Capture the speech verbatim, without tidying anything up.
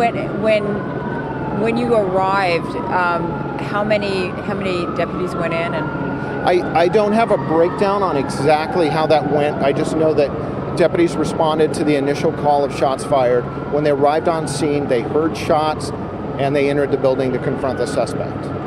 When when when you arrived, um, how many how many deputies went in? And I, I don't have a breakdown on exactly how that went. I just know that deputies responded to the initial call of shots fired. When they arrived on scene, they heard shots and they entered the building to confront the suspect.